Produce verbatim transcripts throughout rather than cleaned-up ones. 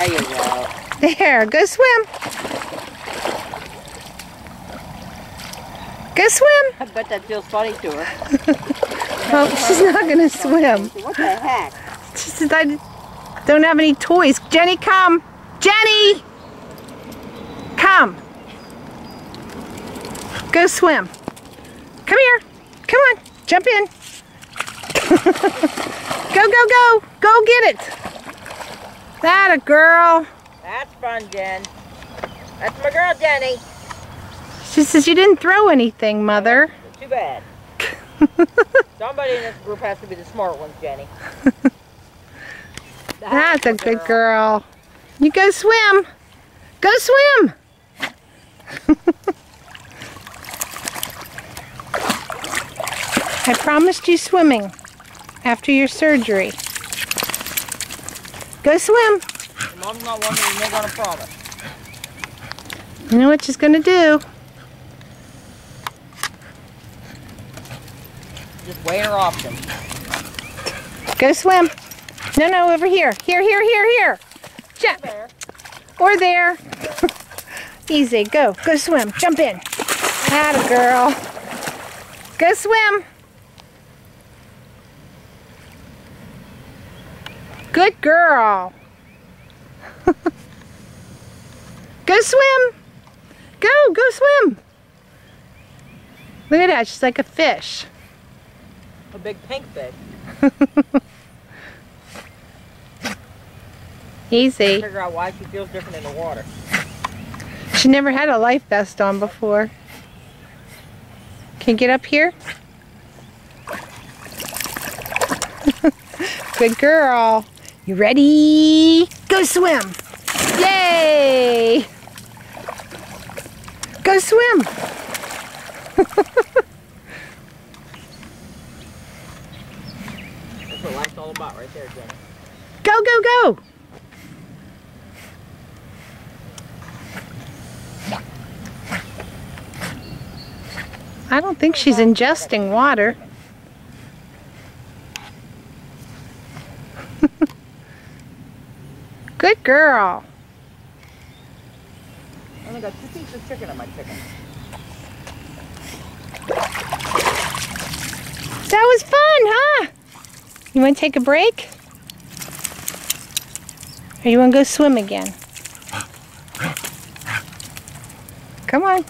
There you go. There, go swim. Go swim. I bet that feels funny to her. Oh, she's not going to swim. What the heck? She says, I don't have any toys. Jenny, come. Jenny! Come. Go swim. Come here. Come on. Jump in. Go, go, go. Go get it. That a girl. That's fun, Jen. That's my girl, Jenny. She says you didn't throw anything, Mother. Too bad. Somebody in this group has to be the smart ones, Jenny. That's a good girl. You go swim. Go swim. I promised you swimming after your surgery. Go swim. Mom's not one to make on a promise. You know what she's going to do. Just weighing her options. Go swim. No, no, over here. Here, here, here, here. Jump. There. Or there. Easy. Go. Go swim. Jump in. Atta girl. Go swim. Good girl. Go swim. Go. Go swim. Look at that. She's like a fish. A big pink fish. Easy. Figure out why she feels different in the water. She never had a life vest on before. Can you get up here? Good girl. You ready? Go swim. Yay! Go swim. That's what life's all about right there, Jenny. Go, go, go. I don't think she's ingesting water. Good girl. I only got two pieces of chicken on my chicken. That was fun, huh? You want to take a break? Or you want to go swim again? Come on.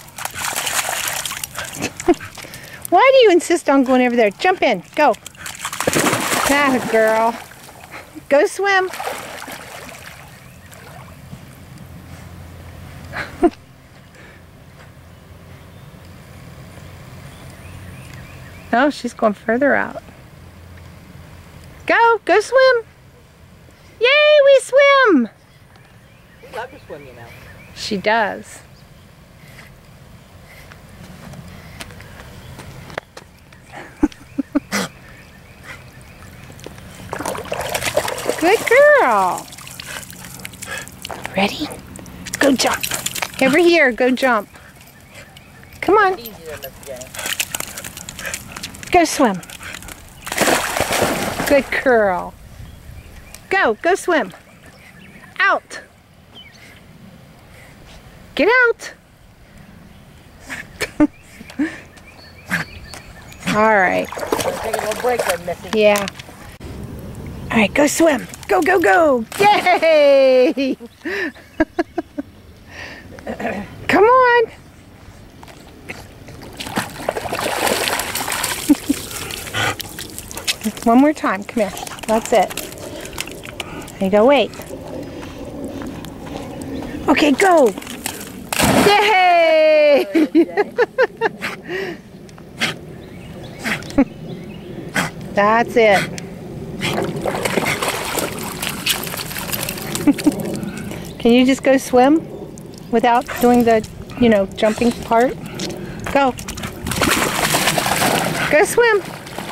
Why do you insist on going over there? Jump in. Go. That a girl. Go swim. Oh, she's going further out. Go. Go swim. Yay, we swim. We love to swim, you know. She does. Good girl. Ready? Go jump. Over here, go jump. Come on. Easy there, Miss Jenny. Go swim. Good girl. Go, go swim. Out. Get out. All right. Take a little break there, Missy. Yeah. All right, go swim. Go, go, go. Yay! Come on. One more time. Come here. That's it. There you go. Wait. Okay, go. Yay! That's it. Can you just go swim without doing the, you know, jumping part? Go. Go swim.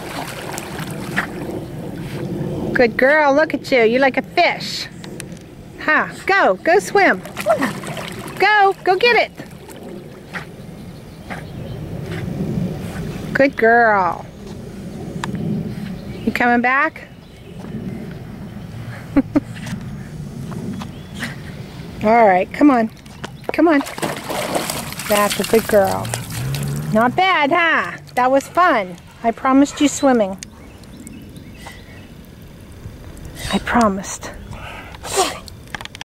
Good girl. Look at you. You're like a fish. Huh. Go. Go swim. Go. Go get it. Good girl. You coming back? All right, come on. Come on. That's a good girl. Not bad, huh? That was fun. I promised you swimming. I promised.